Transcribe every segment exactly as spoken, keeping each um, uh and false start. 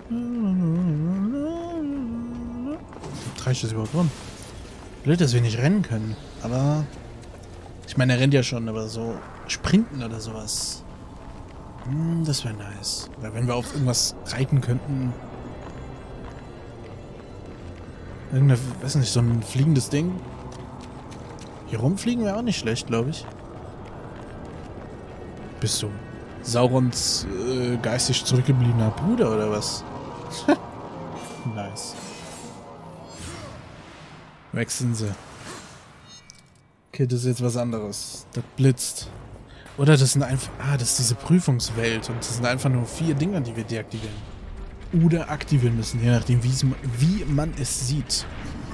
Reicht das überhaupt rum? Blöd, dass wir nicht rennen können. Aber... Ich meine, er rennt ja schon, aber so... Sprinten oder sowas. Hm, das wäre nice. Oder wenn wir auf irgendwas reiten könnten. Irgendeine... Weiß nicht, so ein fliegendes Ding. Hier rumfliegen wäre auch nicht schlecht, glaube ich. Bist du Saurons äh, geistig zurückgebliebener Bruder oder was? Nice. Wechseln sie. Okay, das ist jetzt was anderes. Das blitzt. Oder das sind einfach... Ah, das ist diese Prüfungswelt. Und das sind einfach nur vier Dinger, die wir deaktivieren. Oder aktivieren müssen, je nachdem, wie man es sieht.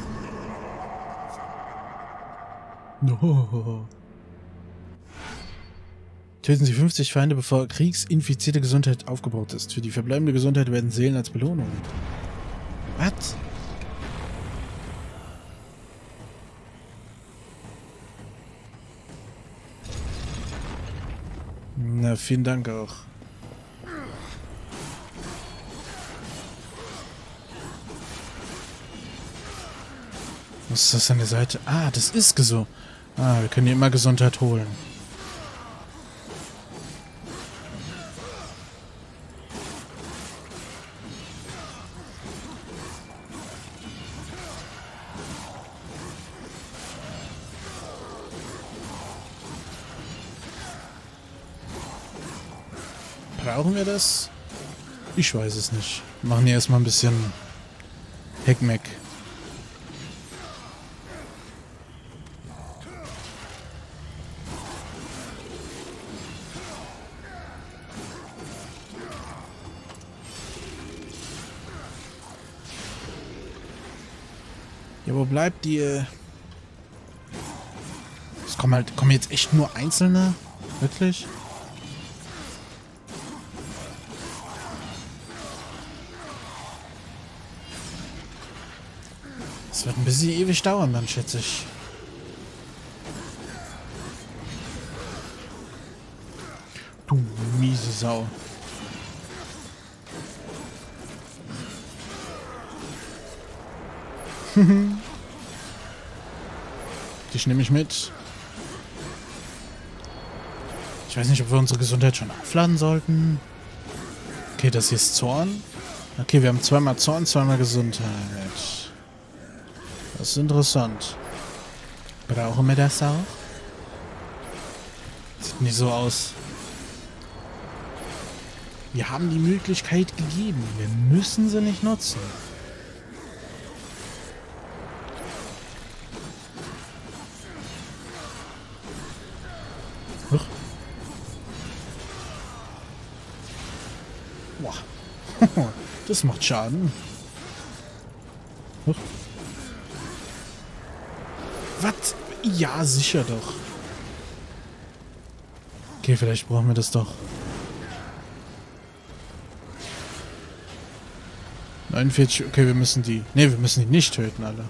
No. Töten Sie fünfzig Feinde, bevor kriegsinfizierte Gesundheit aufgebraucht ist. Für die verbleibende Gesundheit werden Seelen als Belohnung. Was? Na, vielen Dank auch. Was ist das an der Seite? Ah, das ist so. Ah, wir können hier immer Gesundheit holen. Brauchen wir das? Ich weiß es nicht. Wir machen hier erstmal ein bisschen Heckmeck. Ja, wo bleibt die? Es kommen halt, kommen jetzt echt nur Einzelne? Wirklich? Das wird ein bisschen ewig dauern, dann schätze ich. Du miese Sau. Dich nehme ich mit. Ich weiß nicht, ob wir unsere Gesundheit schon aufladen sollten. Okay, das hier ist Zorn. Okay, wir haben zweimal Zorn, zweimal Gesundheit. Das ist interessant. Brauchen wir das auch? Sieht nicht so aus. Wir haben die Möglichkeit gegeben. Wir müssen sie nicht nutzen. Huch. Boah. Das macht Schaden. Huch. Was? Ja, sicher doch. Okay, vielleicht brauchen wir das doch. neunundvierzig, okay, wir müssen die... Ne, wir müssen die nicht töten, alle.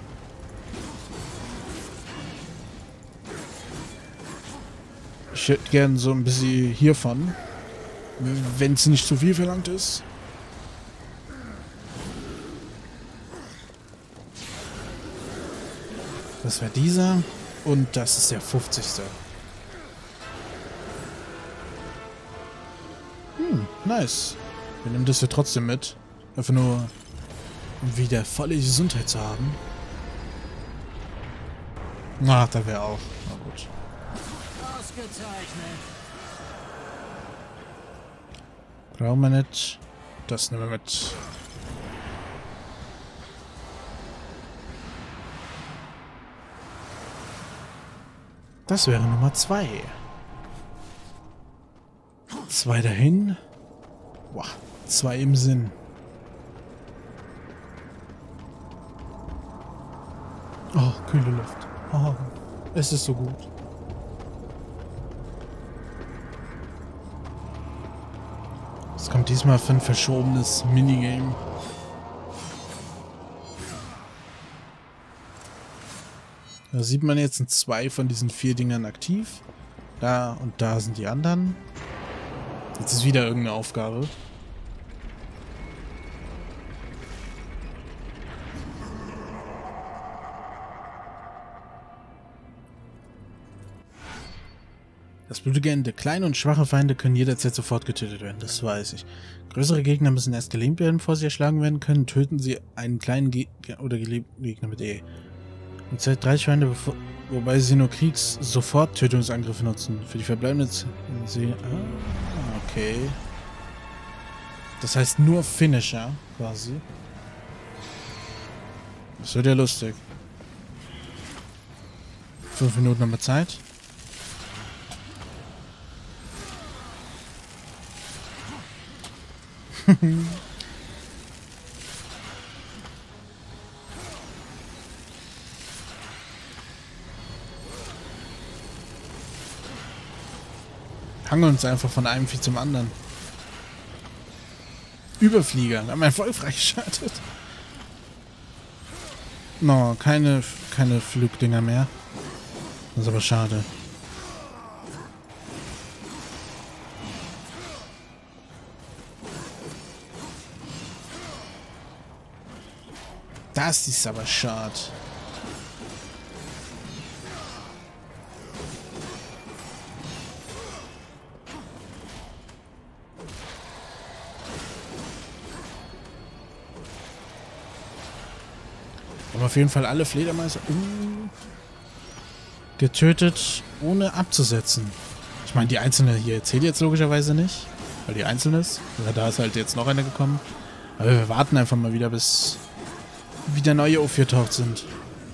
Ich hätte gern so ein bisschen hiervon. Wenn es nicht zu viel verlangt ist. Das wäre dieser. Und das ist der fünfzigste. Hm, nice. Wir nehmen das hier trotzdem mit. Einfach nur, um wieder volle Gesundheit zu haben. Na, da wäre auch. Na gut. Ausgezeichnet. Brauchen wir nicht. Das nehmen wir mit. Das wäre Nummer zwei. Zwei dahin. Boah, zwei im Sinn. Oh, kühle Luft. Oh, es ist so gut. Es kommt diesmal für ein verschobenes Minigame. Da sieht man jetzt, sind zwei von diesen vier Dingern aktiv. Da und da sind die anderen. Jetzt ist wieder irgendeine Aufgabe. Das blutige Ende. Kleine und schwache Feinde können jederzeit sofort getötet werden, das weiß ich. Größere Gegner müssen erst gelähmt werden, bevor sie erschlagen werden können. Töten sie einen kleinen Ge oder gelähmten Gegner mit E. Und Zeit dreißig Feinde, bevor, wobei sie nur Kriegs-Sofort-Tötungsangriffe nutzen. Für die verbleibenden sie. Ah, okay. Das heißt nur Finisher, quasi. Das wird ja lustig. Fünf Minuten haben wir Zeit. Hangeln uns einfach von einem Vieh zum anderen. Überflieger. Wir haben einen voll freigeschaltet. No, keine, keine Flugdinger mehr. Das ist aber schade. Das ist aber schade. Aber auf jeden Fall alle Fledermäuse uh, getötet, ohne abzusetzen. Ich meine, die einzelne hier zählt jetzt logischerweise nicht, weil die einzelne ist. Oder da ist halt jetzt noch eine gekommen. Aber wir warten einfach mal wieder, bis wieder neue aufgetaucht sind.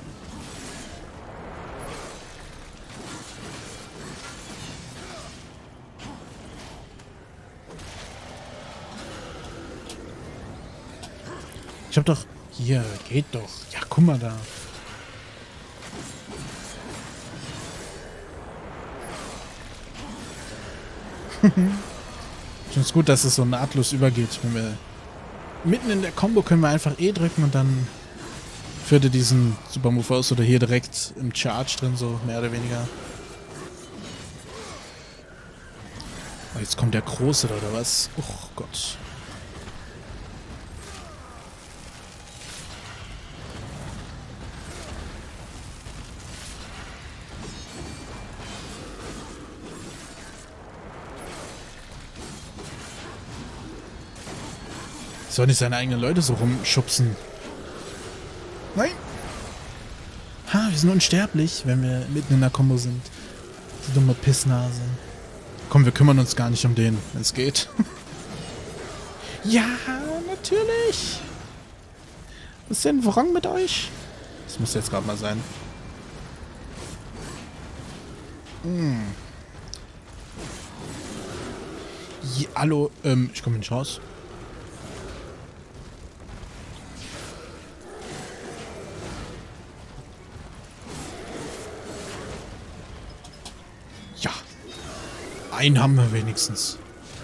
Ich hab doch... Hier, geht doch. Ja, guck mal da. Ich finde es gut, dass es so nahtlos übergeht. Wenn wir mitten in der Combo können wir einfach E drücken und dann führt er diesen Super Move aus oder hier direkt im Charge drin, so mehr oder weniger. Oh, jetzt kommt der Große oder was? Oh Gott. Soll nicht seine eigenen Leute so rumschubsen. Nein! Ha, wir sind unsterblich, wenn wir mitten in der Combo sind. Die dumme Pissnase. Komm, wir kümmern uns gar nicht um den, wenn es geht. Ja, natürlich! Was ist denn wrong mit euch? Das muss jetzt gerade mal sein. Hm. Ja, hallo, ähm, ich komme nicht raus. Ja. Einen haben wir wenigstens.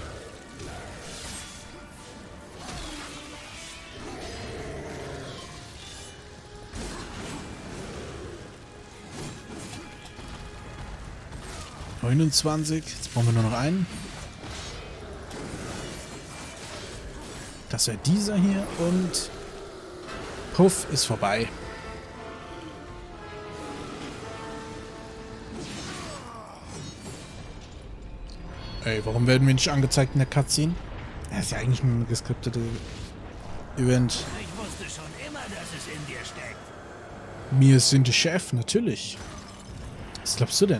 neunundzwanzig. Jetzt brauchen wir nur noch einen. Das wäre dieser hier und Puff ist vorbei. Ey, warum werden wir nicht angezeigt in der Cutscene? Das ist ja eigentlich ein geskriptetes Event. Ich wusste schon immer, dass es in dir steckt. Mir sind die Chef, natürlich. Was glaubst du denn?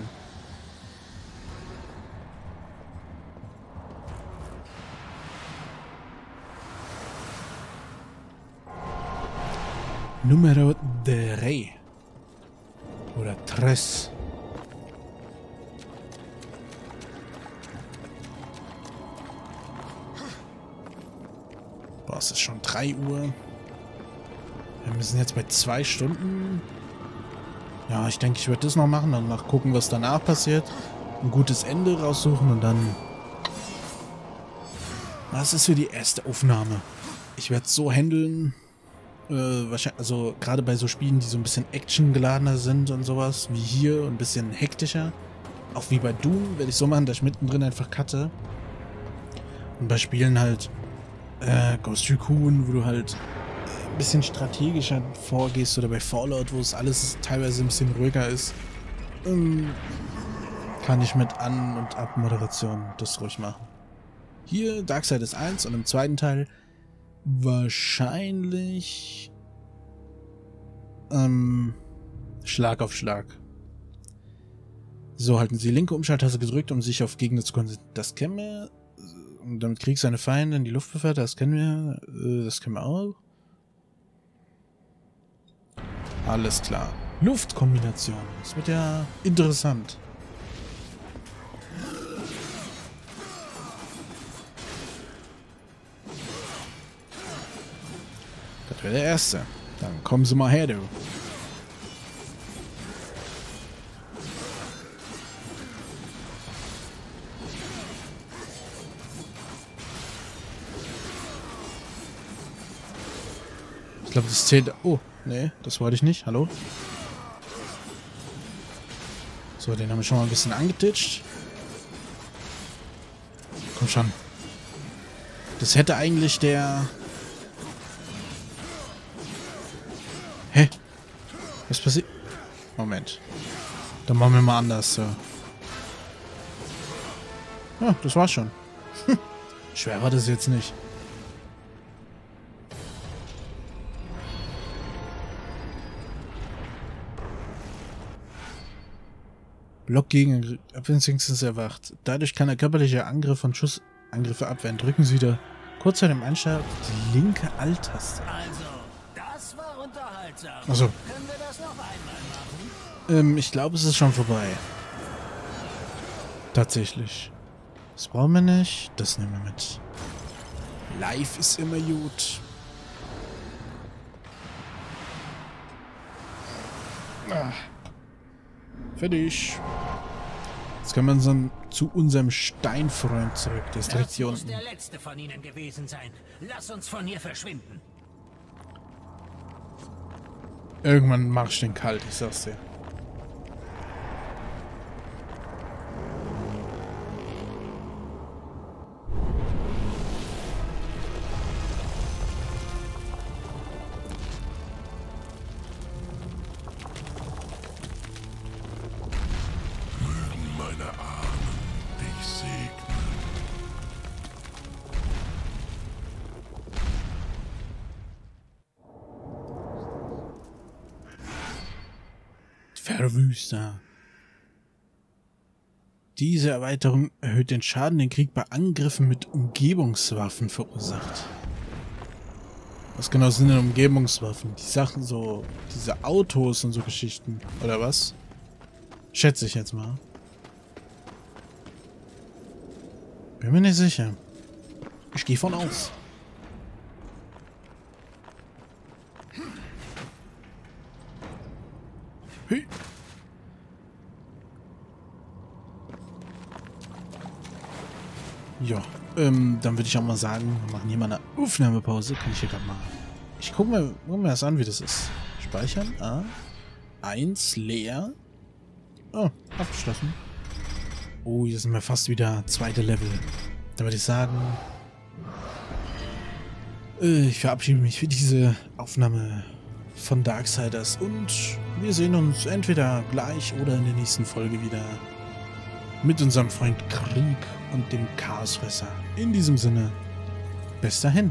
Numero drei. Oder tres. Boah, es ist schon drei Uhr. Wir sind jetzt bei zwei Stunden. Ja, ich denke, ich werde das noch machen. Dann mal gucken, was danach passiert. Ein gutes Ende raussuchen und dann... Was ist für die erste Aufnahme? Ich werde es so handeln... Äh, wahrscheinlich, also gerade bei so Spielen, die so ein bisschen actiongeladener sind und sowas, wie hier und ein bisschen hektischer. Auch wie bei Doom werde ich so machen, dass ich mittendrin einfach cutte. Und bei Spielen halt äh, Ghost Recon, wo du halt ein bisschen strategischer vorgehst, oder bei Fallout, wo es alles teilweise ein bisschen ruhiger ist. Ähm, kann ich mit An- und Abmoderation das ruhig machen. Hier Darksiders eins und im zweiten Teil wahrscheinlich ähm, Schlag auf Schlag. So, halten Sie die linke Umschalttaste gedrückt, um sich auf Gegner zu konzentrieren. Das kennen wir. Und damit Krieg seine Feinde in die Luft befördert. Das kennen wir. Das kennen wir auch. Alles klar. Luftkombination. Das wird ja interessant. Das wäre der erste. Dann kommen Sie mal her, du. Ich glaube, das zählt... Oh, nee, das wollte ich nicht. Hallo? So, den haben wir schon mal ein bisschen angetitscht. Komm schon. Das hätte eigentlich der... Hä? Was passiert? Moment. Dann machen wir mal anders, so. Ja, das war's schon. Schwer war das jetzt nicht. Block gegen Abwehrdingstes erwacht. Dadurch kann er körperliche Angriffe und Schussangriffe abwehren. Drücken Sie wieder kurz vor dem Einschlag die linke Alt-Taste. Also, das war unterhaltsam. Achso. Können wir das noch einmal machen? Ähm, ich glaube, es ist schon vorbei. Tatsächlich. Das brauchen wir nicht. Das nehmen wir mit. Live ist immer gut. Ah. Fertig. Jetzt können wir unseren, zu unserem Steinfreund zurück. Der ist direkt hier unten. Das muss der letzte von ihnen gewesen sein. Lass uns von hier verschwinden. Irgendwann mach ich den kalt, ich sag's dir. Verwüster. Diese Erweiterung erhöht den Schaden, den Krieg bei Angriffen mit Umgebungswaffen verursacht. Was genau sind denn Umgebungswaffen? Die Sachen so, diese Autos und so Geschichten, oder was? Schätze ich jetzt mal. Bin mir nicht sicher. Ich gehe von aus. Hey. Ja, ähm, dann würde ich auch mal sagen, wir machen hier mal eine Aufnahmepause. Kann ich hier gerade mal... Ich gucke mir, guck mir das an, wie das ist. Speichern. Ah. Eins, leer. Oh, abgeschlossen. Oh, hier sind wir fast wieder zweite Level. Dann würde ich sagen... Äh, ich verabschiede mich für diese Aufnahme von Darksiders und wir sehen uns entweder gleich oder in der nächsten Folge wieder mit unserem Freund Krieg und dem Chaosfresser. In diesem Sinne, bis dahin.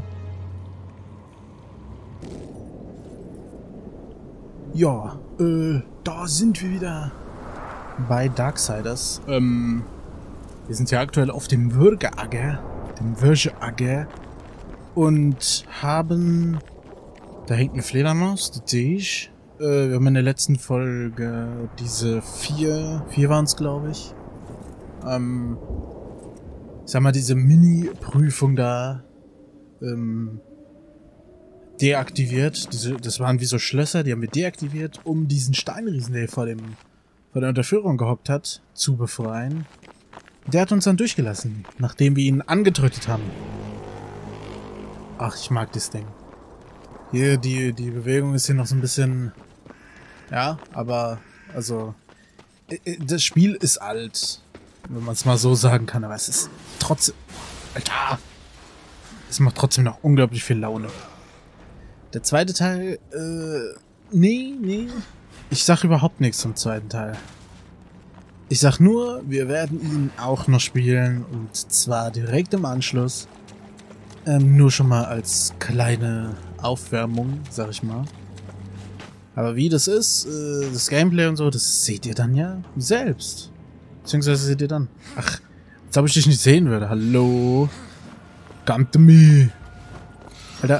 Ja, äh, da sind wir wieder bei Darksiders. Ähm, wir sind ja aktuell auf dem Würgeager, dem Würgeager und haben... Da hängt eine Fledermaus, das sehe ich. Äh, wir haben in der letzten Folge diese vier, vier waren es, glaube ich. Ähm, ich sag mal, diese Mini-Prüfung da ähm, deaktiviert. Diese, das waren wie so Schlösser, die haben wir deaktiviert, um diesen Steinriesen, der vor dem vor der Unterführung gehockt hat, zu befreien. Der hat uns dann durchgelassen, nachdem wir ihn angetrötet haben. Ach, ich mag das Ding. Hier, die, die Bewegung ist hier noch so ein bisschen... Ja, aber, also... Das Spiel ist alt, wenn man es mal so sagen kann, aber es ist trotzdem... Alter! Es macht trotzdem noch unglaublich viel Laune. Der zweite Teil, äh... Nee, nee. Ich sag überhaupt nichts zum zweiten Teil. Ich sag nur, wir werden ihn auch noch spielen und zwar direkt im Anschluss. Ähm, nur schon mal als kleine Aufwärmung, sag ich mal. Aber wie das ist, äh, das Gameplay und so, das seht ihr dann ja selbst. Beziehungsweise seht ihr dann. Ach, jetzt ob ich dich nicht sehen würde. Hallo? Come to me. Alter.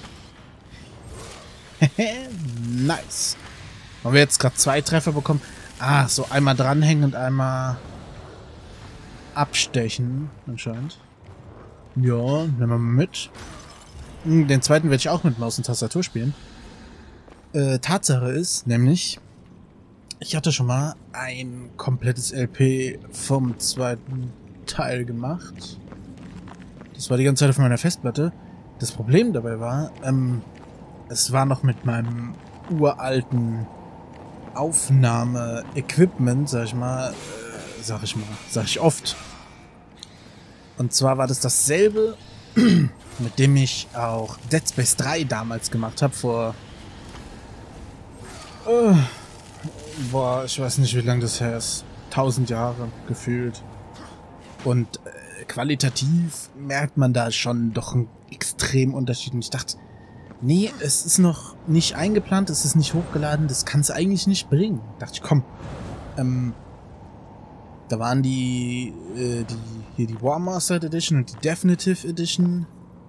Nice. Haben wir jetzt gerade zwei Treffer bekommen? Ah, so einmal dranhängen und einmal abstechen, anscheinend. Ja, nehmen wir mal mit. Den zweiten werde ich auch mit Maus und Tastatur spielen. Äh, Tatsache ist, nämlich, ich hatte schon mal ein komplettes L P vom zweiten Teil gemacht. Das war die ganze Zeit auf meiner Festplatte. Das Problem dabei war, ähm, es war noch mit meinem uralten Aufnahme-Equipment, sag ich mal, äh, sag ich mal, sag ich oft. Und zwar war das dasselbe, mit dem ich auch Dead Space drei damals gemacht habe, vor... Uh, boah, ich weiß nicht, wie lange das her ist. Tausend Jahre gefühlt. Und äh, qualitativ merkt man da schon doch einen extremen Unterschied. Und ich dachte, nee, es ist noch nicht eingeplant, es ist nicht hochgeladen, das kann es eigentlich nicht bringen. Da dachte ich, komm. Ähm, da waren die, äh, die, hier die War Mastered Edition und die Definitive Edition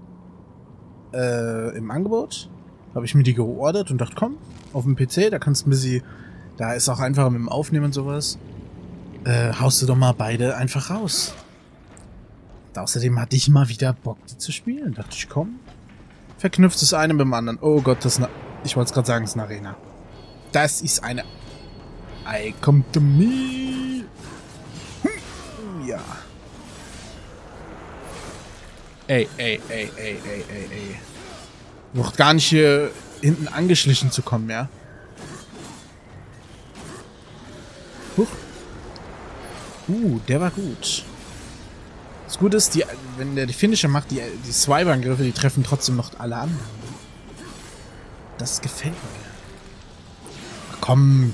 äh, im Angebot. Habe ich mir die geordert und dachte, komm, auf dem P C, da kannst du ein bisschen, da ist auch einfacher mit dem Aufnehmen und sowas. Äh, haust du doch mal beide einfach raus. Und außerdem hatte ich mal wieder Bock, die zu spielen. Da dachte ich, komm, verknüpft das eine mit dem anderen. Oh Gott, das ist eine, ich wollte es gerade sagen, das ist eine Arena. Das ist eine... I come to me. Hm, ja. Ey, ey, ey, ey, ey, ey, ey. Noch gar nicht hier hinten angeschlichen zu kommen, ja? Huch. Uh, der war gut. Das Gute ist, die, wenn der die Finisher macht, die, die Swipe-Angriffe, die treffen trotzdem noch alle anderen. Das gefällt mir. Ach, komm.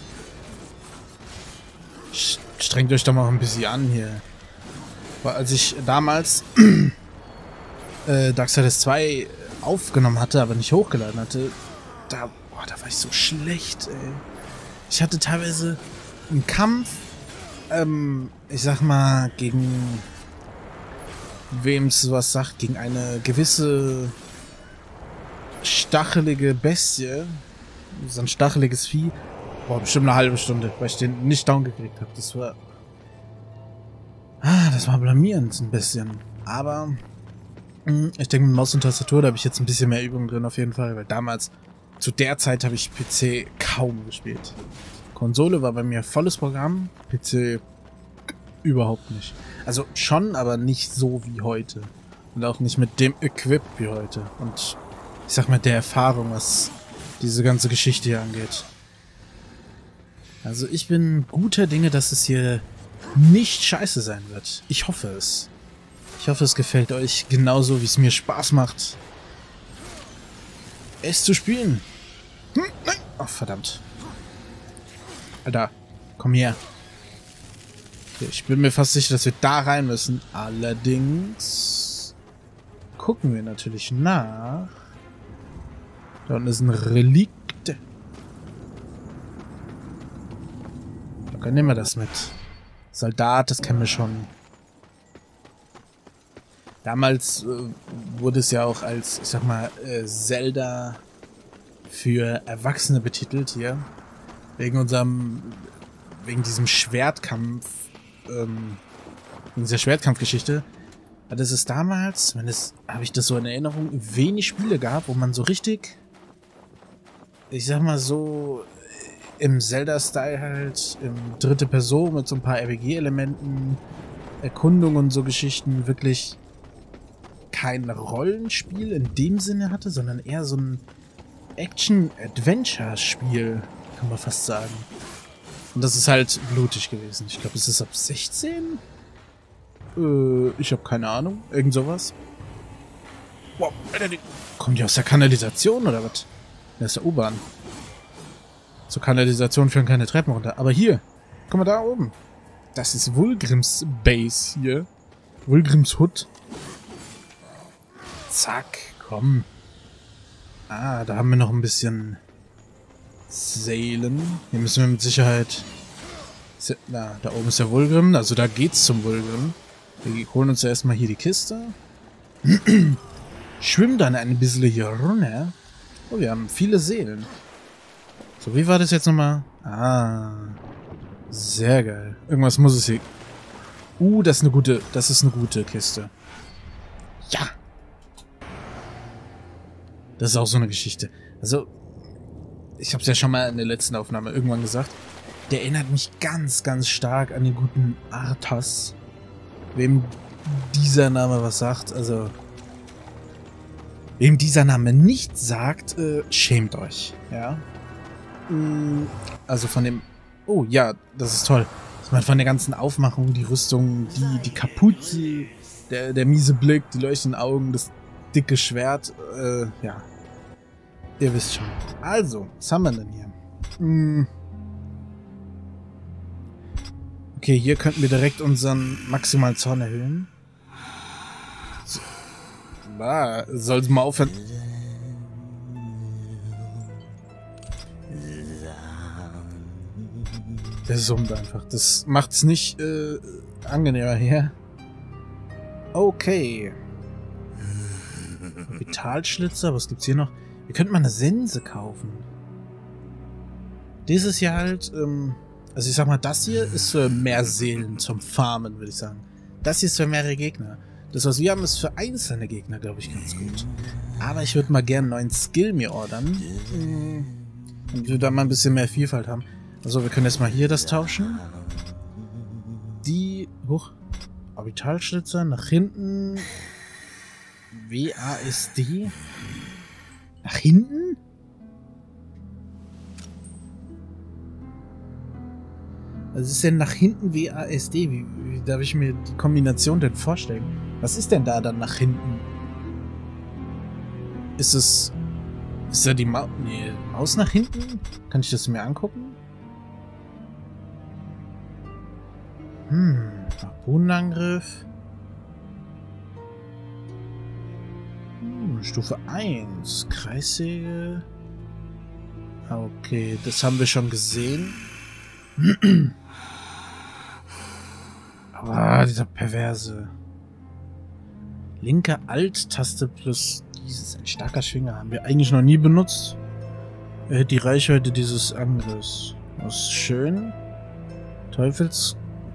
Strengt euch doch mal ein bisschen an hier. Weil als ich damals äh, Darksiders zwei aufgenommen hatte, aber nicht hochgeladen hatte, da, boah, da war ich so schlecht, ey. Ich hatte teilweise einen Kampf, ähm, ich sag mal, gegen wem sowas sagt, gegen eine gewisse stachelige Bestie, so ein stacheliges Vieh, boah, bestimmt eine halbe Stunde, weil ich den nicht down gekriegt habe. Das war, ah, das war blamierend ein bisschen, aber ich denke, mit Maus und Tastatur, da habe ich jetzt ein bisschen mehr Übung drin auf jeden Fall, weil damals, zu der Zeit habe ich P C kaum gespielt. Konsole war bei mir volles Programm, P C überhaupt nicht. Also schon, aber nicht so wie heute. Und auch nicht mit dem Equip wie heute. Und ich sag mal, der Erfahrung, was diese ganze Geschichte hier angeht. Also ich bin guter Dinge, dass es hier nicht scheiße sein wird. Ich hoffe es. Ich hoffe, es gefällt euch genauso, wie es mir Spaß macht, es zu spielen. Hm, nein. Ach, verdammt. Alter, komm her. Okay, ich bin mir fast sicher, dass wir da rein müssen. Allerdings gucken wir natürlich nach. Da unten ist ein Relikt. Okay, nehmen wir das mit. Soldat, das kennen wir schon. Damals äh, wurde es ja auch als, ich sag mal, äh, Zelda für Erwachsene betitelt hier. Wegen unserem, wegen diesem Schwertkampf, ähm, wegen dieser Schwertkampfgeschichte. Aber das ist damals, wenn es, habe ich das so in Erinnerung, wenig Spiele gab, wo man so richtig, ich sag mal so, im Zelda-Style halt, im dritte Person mit so ein paar R P G-Elementen, Erkundung und so Geschichten wirklich kein Rollenspiel in dem Sinne hatte, sondern eher so ein Action-Adventure-Spiel, kann man fast sagen. Und das ist halt blutig gewesen. Ich glaube, es ist ab sechzehn? Äh, ich habe keine Ahnung. Irgend sowas. Wow, Alter, die... Kommen die aus der Kanalisation oder was? Das ist der U-Bahn. Zur Kanalisation führen keine Treppen runter. Aber hier, guck mal da oben. Das ist Vulgrims Base hier. Vulgrims Hut. Zack, komm. Ah, da haben wir noch ein bisschen Seelen. Hier müssen wir mit Sicherheit... Na, da oben ist der Vulgrim, also da geht's zum Vulgrim. Wir holen uns ja erstmal hier die Kiste. Schwimmen dann ein bisschen hier runter. Oh, wir haben viele Seelen. So, wie war das jetzt nochmal? Ah, sehr geil. Irgendwas muss es hier... Uh, das ist eine gute, das ist eine gute Kiste. Ja! Das ist auch so eine Geschichte. Also, ich habe es ja schon mal in der letzten Aufnahme irgendwann gesagt. Der erinnert mich ganz, ganz stark an den guten Arthas. Wem dieser Name was sagt, also... Wem dieser Name nicht sagt, äh, schämt euch, ja? Also von dem... Oh, ja, das ist toll. Ich meine, von der ganzen Aufmachung, die Rüstung, die, die Kapuze, der, der miese Blick, die leuchtenden Augen, das dicke Schwert, äh, ja. Ihr wisst schon. Also, was haben wir denn hier? Hm. Okay, hier könnten wir direkt unseren maximalen Zorn erhöhen. So. Ah, soll's mal aufhören. Der summt einfach. Das macht's nicht äh, angenehmer hier. Okay. Vitalschlitzer, was gibt's hier noch? Wir könnten mal eine Sense kaufen. Dieses hier halt, ähm, also ich sag mal, das hier ist für mehr Seelen zum Farmen, würde ich sagen. Das hier ist für mehrere Gegner. Das, was wir haben, ist für einzelne Gegner, glaube ich, ganz gut. Aber ich würde mal gerne einen neuen Skill mir ordern. Und wir da mal ein bisschen mehr Vielfalt haben. Also, wir können jetzt mal hier das tauschen. Die, hoch, Orbitalschlitzer, nach hinten. W A S D. Nach hinten? Was ist denn nach hinten W A S D? Wie, wie darf ich mir die Kombination denn vorstellen? Was ist denn da dann nach hinten? Ist es... Ist da die Maus... Nee, Maus nach hinten? Kann ich das mir angucken? Hm, Harpunenangriff. Hm, Stufe eins. Kreissäge. Okay, das haben wir schon gesehen. Ah, dieser perverse. Linke Alt-Taste plus dieses. Ein starker Schwinger haben wir eigentlich noch nie benutzt. Erhöht die Reichweite dieses Angriffs. Das ist schön. Teufels...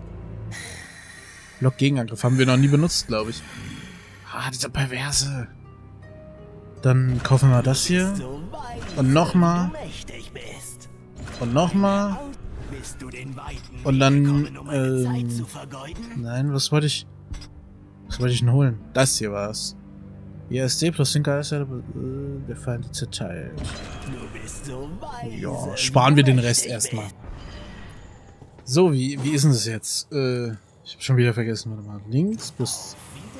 Block Gegenangriff haben wir noch nie benutzt, glaube ich. Ah, dieser perverse. Dann kaufen wir das hier. Und nochmal. Und nochmal. Und dann, ähm, nein, was wollte ich, was wollte ich denn holen? Das hier war's. W A S D plus linker Seite, der Feind zerteilt. Ja, sparen wir den Rest erstmal. So, wie, wie ist denn das jetzt? Äh, ich habe schon wieder vergessen, warte mal. Links plus...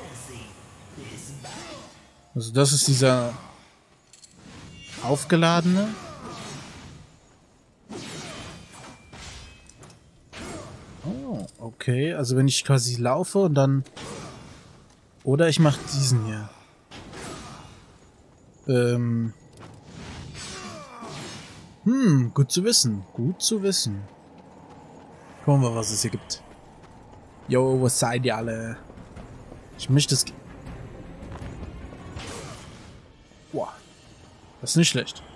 Also das ist dieser aufgeladene. Oh, okay. Also wenn ich quasi laufe und dann... Oder ich mache diesen hier. Ähm... Hm, gut zu wissen. Gut zu wissen. Gucken wir, was es hier gibt. Yo, was seid ihr alle? Ich möchte es... Boah. Das ist nicht schlecht.